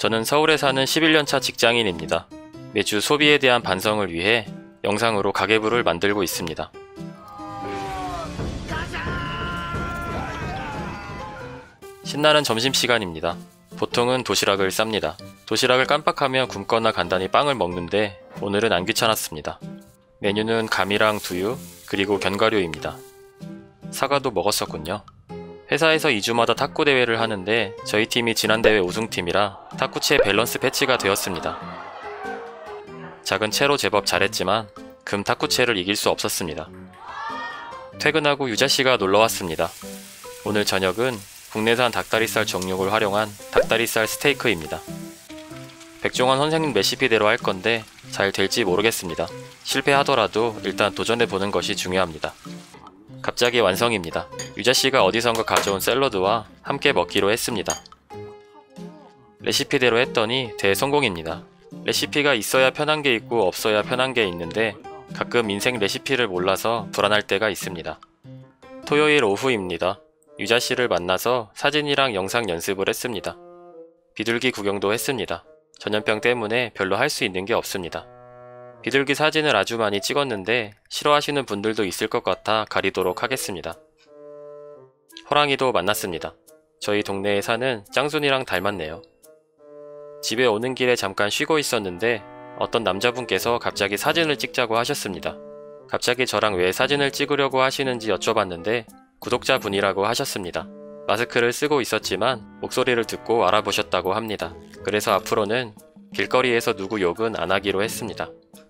저는 서울에 사는 11년차 직장인입니다. 매주 소비에 대한 반성을 위해 영상으로 가계부를 만들고 있습니다. 신나는 점심시간입니다. 보통은 도시락을 쌉니다. 도시락을 깜빡하면 굶거나 간단히 빵을 먹는데 오늘은 안 귀찮았습니다. 메뉴는 감이랑 두유, 그리고 견과류입니다. 사과도 먹었었군요. 회사에서 2주마다 탁구 대회를 하는데 저희 팀이 지난 대회 우승팀이라 탁구채 밸런스 패치가 되었습니다. 작은 채로 제법 잘했지만 금 탁구채를 이길 수 없었습니다. 퇴근하고 유자씨가 놀러왔습니다. 오늘 저녁은 국내산 닭다리살 정육을 활용한 닭다리살 스테이크입니다. 백종원 선생님 레시피대로 할 건데 잘 될지 모르겠습니다. 실패하더라도 일단 도전해보는 것이 중요합니다. 갑자기 완성입니다. 유자씨가 어디선가 가져온 샐러드와 함께 먹기로 했습니다. 레시피대로 했더니 대성공입니다. 레시피가 있어야 편한 게 있고 없어야 편한 게 있는데 가끔 인생 레시피를 몰라서 불안할 때가 있습니다. 토요일 오후입니다. 유자씨를 만나서 사진이랑 영상 연습을 했습니다. 비둘기 구경도 했습니다. 전염병 때문에 별로 할 수 있는 게 없습니다. 비둘기 사진을 아주 많이 찍었는데 싫어하시는 분들도 있을 것 같아 가리도록 하겠습니다. 호랑이도 만났습니다. 저희 동네에 사는 짱순이랑 닮았네요. 집에 오는 길에 잠깐 쉬고 있었는데 어떤 남자분께서 갑자기 사진을 찍자고 하셨습니다. 갑자기 저랑 왜 사진을 찍으려고 하시는지 여쭤봤는데 구독자분이라고 하셨습니다. 마스크를 쓰고 있었지만 목소리를 듣고 알아보셨다고 합니다. 그래서 앞으로는 길거리에서 누구 욕은 안 하기로 했습니다.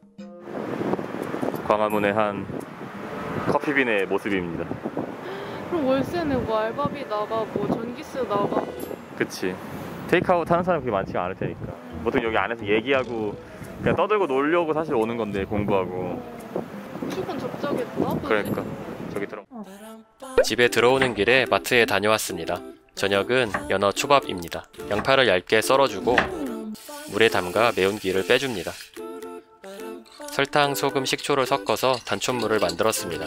광화문의 한 커피빈의 모습입니다. 그럼 월세 내고 알바비 나가고 전기세 나가고. 그치. 테이크아웃 하는 사람이 그렇게 많지가 않을 테니까. 보통 여기 안에서 얘기하고 그냥 떠들고 놀려고 사실 오는 건데 공부하고. 출근 적자겠다. 그러니까 저기 들어. 집에 들어오는 길에 마트에 다녀왔습니다. 저녁은 연어 초밥입니다. 양파를 얇게 썰어주고 물에 담가 매운기를 빼줍니다. 설탕, 소금, 식초를 섞어서 단촛물을 만들었습니다.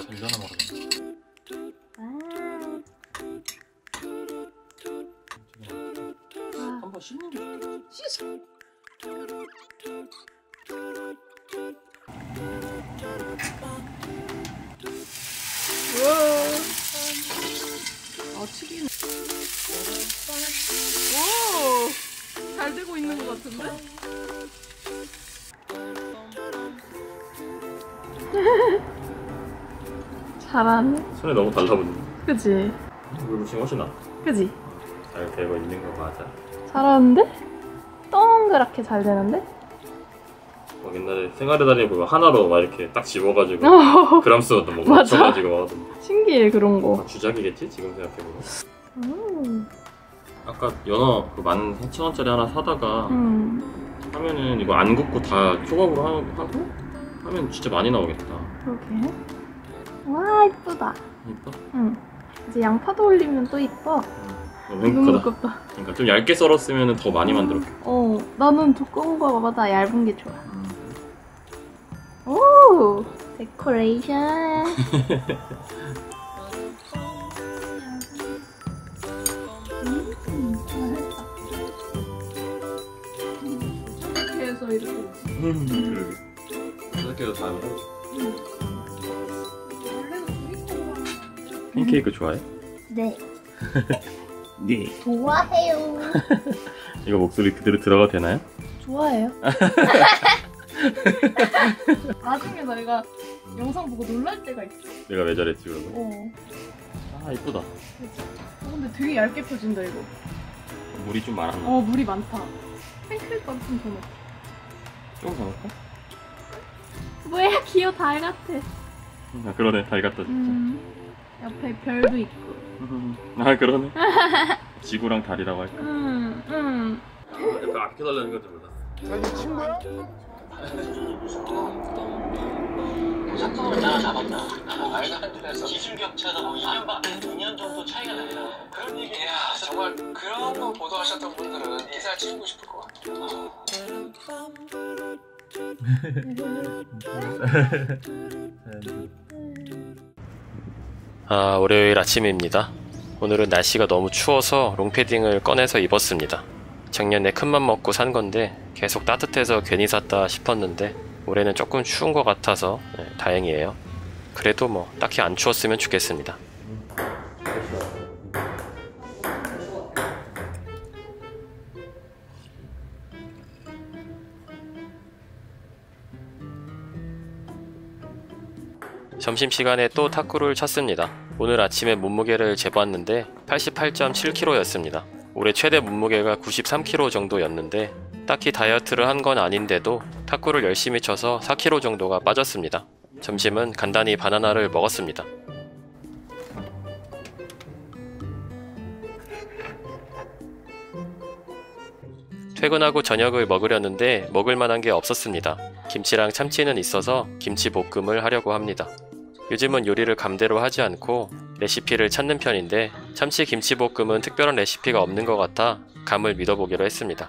한번 씻는 게 씻어. 아, 튀기네. 오! 잘 되고 있는 것 같은데? 잘하네. 손에 너무 달라붙네. 그치? 물무침 훨씬 나. 그치? 잘 되고 있는 거 맞아. 잘하는데? 동그랗게 잘 되는데? 옛날에 생활의 달인 보면 하나로 막 이렇게 딱 집어가지고 그람수도 뭐 맞춰가지고 하던데. 신기해 그런 거. 주작이겠지? 지금 생각해보면. 아까 연어 그 14,000원짜리 하나 사다가 하면은 이거 안 굽고 다 초밥으로 하고 하면 진짜 많이 나오겠다. 그러게. 와 이쁘다. 이뻐? 응. 이제 양파도 올리면 또 이뻐. 너무 행복하다. 그러니까 좀 얇게 썰었으면 더 많이 만들었겠다. 나는 두꺼운 거보다 얇은 게 좋아. 오, 데코레이션. 이렇게 해서 이렇게. 그러게. 이렇게 해서 다 하고. 팬케이크 좋아해? 네. 네. 좋아해요. 이거 목소리 그대로 들어가도 되나요? 좋아해요. 나중에 너희가 영상 보고 놀랄 때가 있어. 내가 왜 저랬지 그러고? 아 이쁘다. 근데 되게 얇게 펴진다 이거. 물이 좀 많았나? 물이 많다. 팬케이크가 좀 더 넣어. 조금 더 넣을까? 뭐야 귀여워 달 같아. 아 그러네 달 같다 진짜. 옆에 별도 있고. 아 그러네. 지구랑 달이라고 할까? 옆에 아껴달라는 건지 몰라. 자기 친구야? 사건을 다 잡았다. 말도 안 돼서 기술 격차가 뭐 2년 정도 차이가 나요. 그런 얘기야. 정말 그런 거 보도하셨던 분들은 기사 찍고 싶을 것 같아요. 월요일 아침입니다. 오늘은 날씨가 너무 추워서 롱패딩을 꺼내서 입었습니다. 작년에 큰맘 먹고 산 건데 계속 따뜻해서 괜히 샀다 싶었는데 올해는 조금 추운 것 같아서 다행이에요. 그래도 뭐 딱히 안 추웠으면 좋겠습니다. 점심시간에 또 탁구를 쳤습니다. 오늘 아침에 몸무게를 재봤는데 88.7kg 였습니다. 올해 최대 몸무게가 93kg 정도였는데 딱히 다이어트를 한 건 아닌데도 탁구를 열심히 쳐서 4kg 정도가 빠졌습니다. 점심은 간단히 바나나를 먹었습니다. 퇴근하고 저녁을 먹으려는데 먹을 만한 게 없었습니다. 김치랑 참치는 있어서 김치볶음을 하려고 합니다. 요즘은 요리를 감대로 하지 않고 레시피를 찾는 편인데 참치 김치볶음은 특별한 레시피가 없는 것 같아 감을 믿어보기로 했습니다.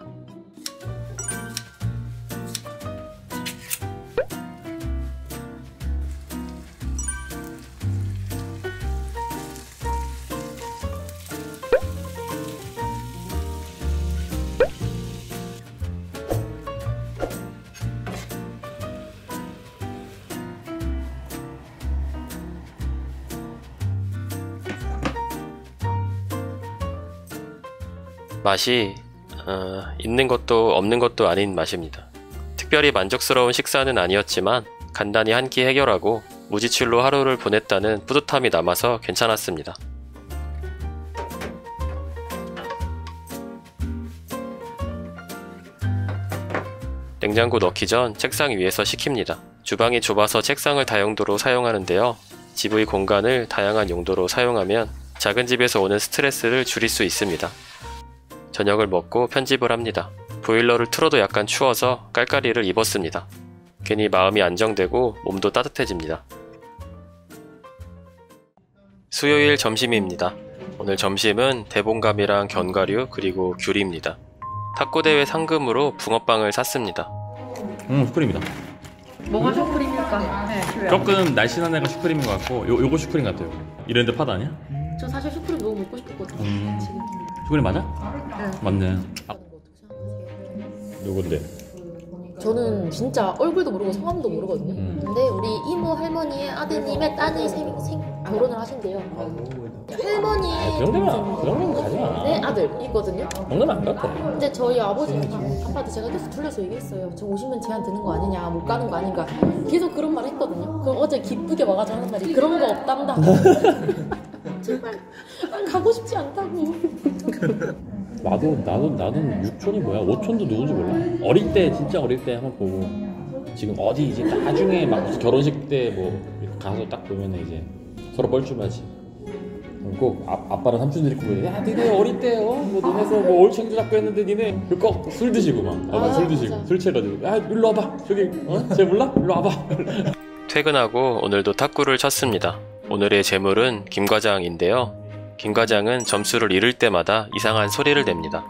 맛이 있는 것도 없는 것도 아닌 맛입니다. 특별히 만족스러운 식사는 아니었지만 간단히 한 끼 해결하고 무지출로 하루를 보냈다는 뿌듯함이 남아서 괜찮았습니다. 냉장고 넣기 전 책상 위에서 식힙니다. 주방이 좁아서 책상을 다용도로 사용하는데요. 집의 공간을 다양한 용도로 사용하면 작은 집에서 오는 스트레스를 줄일 수 있습니다. 저녁을 먹고 편집을 합니다. 보일러를 틀어도 약간 추워서 깔깔이를 입었습니다. 괜히 마음이 안정되고 몸도 따뜻해집니다. 수요일 점심입니다. 오늘 점심은 대봉감이랑 견과류 그리고 귤입니다. 탁구대회 상금으로 붕어빵을 샀습니다. 슈크림이다. 뭐가 슈크림일까? 네, 귤. 조금 날씬한 애가 슈크림인 것 같고 요거 슈크림 같아요. 이랜드 팥 아니야? 저 사실 슈크림 너무 먹고 싶었거든요. 지금. 슈크림 맞아? 네. 맞네. 누군데? 저는 진짜 얼굴도 모르고 성함도 모르거든요. 근데 우리 이모 할머니의 아드님의 딸이 결혼을 하신대요. 할머니의 그 정도면 가지 마. 네, 아들 있거든요. 먹으면 안 같아. 근데 저희 아버지가 아빠한테 제가 계속 돌려서 얘기했어요. 저 오시면 제한 드는 거 아니냐, 못 가는 거 아닌가. 계속 그런 말 했거든요. 그럼 어제 기쁘게 와가지고 하는 말이 그런 거 없단다. 제발 가고 싶지 않다고. 나는 육촌이 뭐야? 오촌도 누군지 몰라. 어릴 때 진짜 어릴 때 한번 보고 지금 어디 이제 나중에 막 무슨 결혼식 때 뭐 가서 딱 보면 이제 서로 뻘쭘하지. 꼭 아빠랑 삼촌들이 보면 야 니네 어릴 때 뭐 너네서 뭐 올챙이도 잡고 했는데 니네 꼭 술 드시고 막 술 드시고 맞아. 술 취해가지고 야 일로 와봐 저기 쟤 몰라? 일로 와봐. 퇴근하고 오늘도 탁구를 쳤습니다. 오늘의 재물은 김과장인데요. 김과장은 점수를 잃을 때마다 이상한 소리를 냅니다.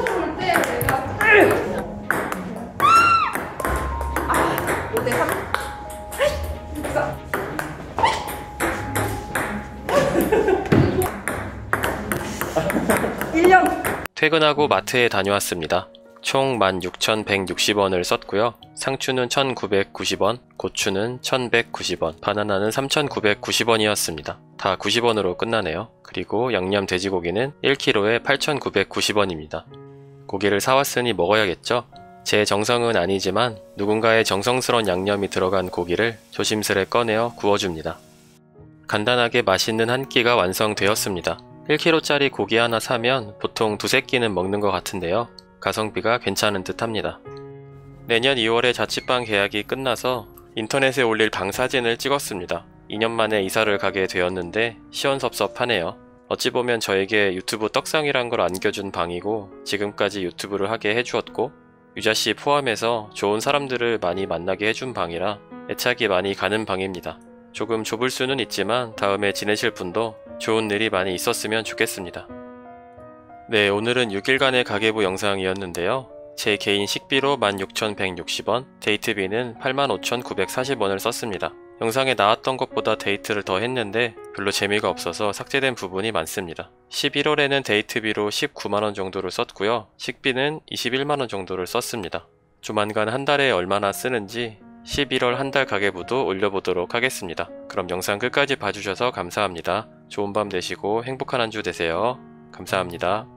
퇴근하고 마트에 다녀왔습니다. 총 16,160원을 썼고요. 상추는 1,990원, 고추는 1,190원, 바나나는 3,990원이었습니다. 다 90원으로 끝나네요. 그리고 양념 돼지고기는 1kg에 8,990원입니다. 고기를 사왔으니 먹어야겠죠? 제 정성은 아니지만 누군가의 정성스러운 양념이 들어간 고기를 조심스레 꺼내어 구워줍니다. 간단하게 맛있는 한 끼가 완성되었습니다. 1kg짜리 고기 하나 사면 보통 두세 끼는 먹는 것 같은데요. 가성비가 괜찮은 듯 합니다. 내년 2월에 자취방 계약이 끝나서 인터넷에 올릴 방 사진을 찍었습니다. 2년 만에 이사를 가게 되었는데 시원섭섭하네요. 어찌 보면 저에게 유튜브 떡상이란 걸 안겨준 방이고 지금까지 유튜브를 하게 해주었고 유자씨 포함해서 좋은 사람들을 많이 만나게 해준 방이라 애착이 많이 가는 방입니다. 조금 좁을 수는 있지만 다음에 지내실 분도 좋은 일이 많이 있었으면 좋겠습니다. 네, 오늘은 6일간의 가계부 영상이었는데요. 제 개인 식비로 16,160원, 데이트비는 85,940원을 썼습니다. 영상에 나왔던 것보다 데이트를 더 했는데 별로 재미가 없어서 삭제된 부분이 많습니다. 11월에는 데이트비로 19만원 정도를 썼고요. 식비는 21만원 정도를 썼습니다. 조만간 한 달에 얼마나 쓰는지 11월 한 달 가계부도 올려보도록 하겠습니다. 그럼 영상 끝까지 봐주셔서 감사합니다. 좋은 밤 되시고 행복한 한 주 되세요. 감사합니다.